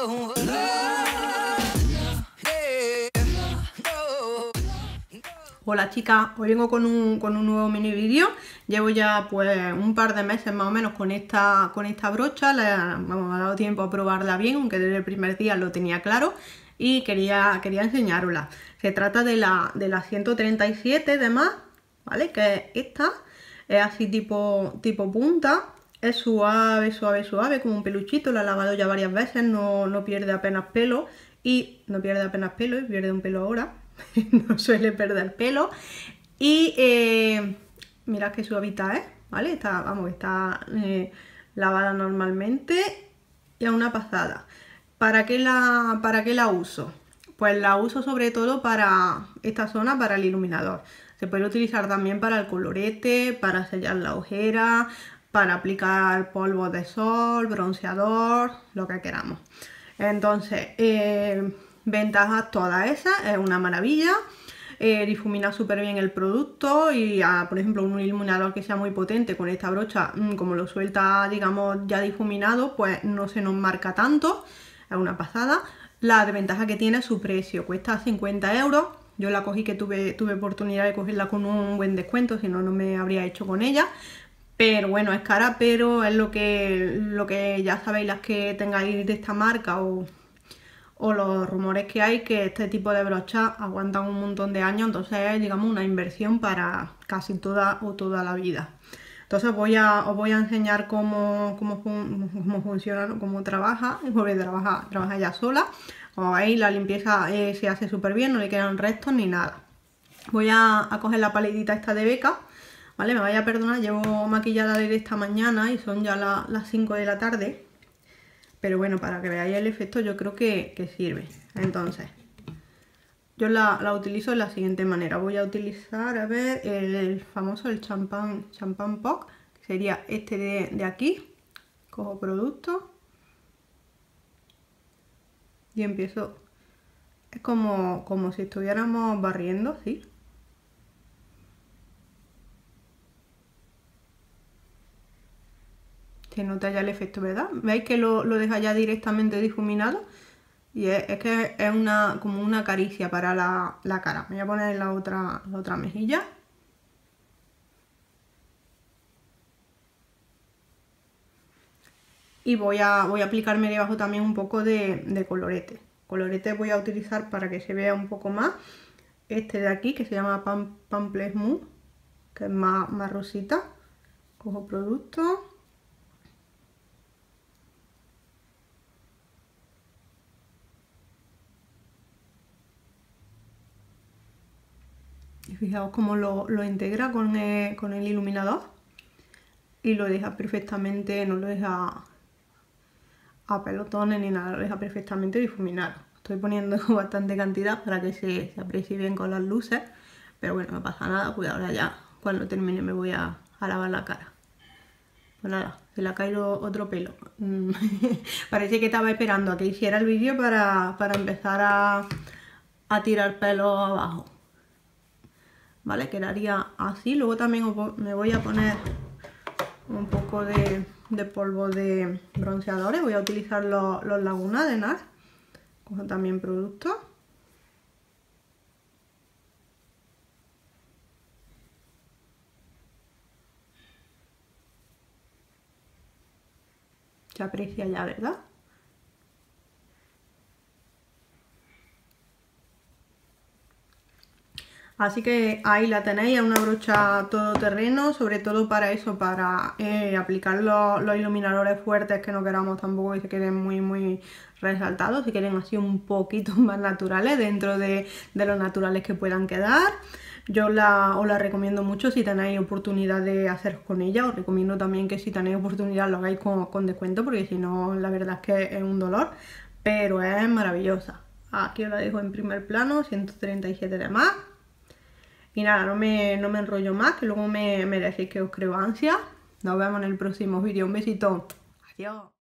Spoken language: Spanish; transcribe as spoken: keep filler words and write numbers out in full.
Hola chicas, hoy vengo con un, con un nuevo mini vídeo. Llevo ya pues un par de meses más o menos con esta, con esta brocha. La, vamos, me ha dado tiempo a probarla bien, aunque desde el primer día lo tenía claro. Y quería, quería enseñarosla. Se trata de la, de la ciento treinta y siete de más, ¿vale? Que es esta. Es así tipo, tipo punta. Es suave, suave, suave, como un peluchito. La he lavado ya varias veces, no, no pierde apenas pelo. Y no pierde apenas pelo, y pierde un pelo ahora. No suele perder pelo. Y eh, mirad qué suavita es, ¿vale? Está, vamos, está eh, lavada normalmente y a una pasada. ¿Para qué la, para qué la uso? Pues la uso sobre todo para esta zona, para el iluminador. Se puede utilizar también para el colorete, para sellar la ojera, para aplicar polvo de sol, bronceador, lo que queramos. Entonces, eh, ventajas todas esas, es una maravilla. Eh, difumina súper bien el producto y a, por ejemplo, un iluminador que sea muy potente con esta brocha, como lo suelta, digamos, ya difuminado, pues no se nos marca tanto. Es una pasada. La desventaja que tiene es su precio, cuesta cincuenta euros. Yo la cogí que tuve, tuve oportunidad de cogerla con un buen descuento, si no, no me habría hecho con ella. Pero bueno, es cara, pero es lo que, lo que ya sabéis las que tengáis de esta marca o, o los rumores que hay, que este tipo de brochas aguantan un montón de años, entonces es, digamos, una inversión para casi toda o toda la vida. Entonces voy a, os voy a enseñar cómo, cómo, fun, cómo funciona, cómo trabaja, porque trabaja, trabaja ya sola. Como veis, la limpieza eh, se hace súper bien, no le quedan restos ni nada. Voy a, a coger la paletita esta de Becca. Vale, me vaya a perdonar, llevo maquillada desde esta mañana y son ya la, las cinco de la tarde. Pero bueno, para que veáis el efecto yo creo que, que sirve. Entonces, yo la, la utilizo de la siguiente manera. Voy a utilizar, a ver, el, el famoso, el champán, champán Poc, que sería este de, de aquí. Cojo producto. Y empiezo, es como, como si estuviéramos barriendo, ¿sí? Se nota ya el efecto, ¿verdad? ¿Veis que lo, lo deja ya directamente difuminado? Y es, es que es una, como una caricia para la, la cara. Me voy a poner en la otra, la otra mejilla. Y voy a, voy a aplicarme debajo también un poco de, de colorete. Colorete voy a utilizar para que se vea un poco más. Este de aquí, que se llama Pamplemousse Mousse, que es más, más rosita. Cojo producto. Y fijaos cómo lo, lo integra con el, con el iluminador. Y lo deja perfectamente, no lo deja a pelotones ni nada, lo deja perfectamente difuminado. Estoy poniendo bastante cantidad para que se, se aprecie bien con las luces. Pero bueno, no pasa nada, pues ahora ya cuando termine me voy a, a lavar la cara. Pues nada, se le ha caído otro pelo. Parece que estaba esperando a que hiciera el vídeo para, para empezar a, a tirar pelo abajo. Vale, quedaría así. Luego también me voy a poner un poco de, de polvo de bronceadores. Voy a utilizar los, los Laguna de NARS. Cojo también productos. Se aprecia ya, ¿verdad? Así que ahí la tenéis, es una brocha todoterreno, sobre todo para eso, para eh, aplicar los, los iluminadores fuertes que no queramos tampoco que se queden muy muy resaltados, si quieren así un poquito más naturales dentro de, de los naturales que puedan quedar. Yo la, os la recomiendo mucho si tenéis oportunidad de hacer con ella. Os recomiendo también que si tenéis oportunidad lo hagáis con, con descuento, porque si no la verdad es que es un dolor, pero es maravillosa. Aquí os la dejo en primer plano, ciento treinta y siete de más. Y nada, no me, no me enrollo más, que luego me, me decís que os creo ansia. Nos vemos en el próximo vídeo. Un besito. Adiós.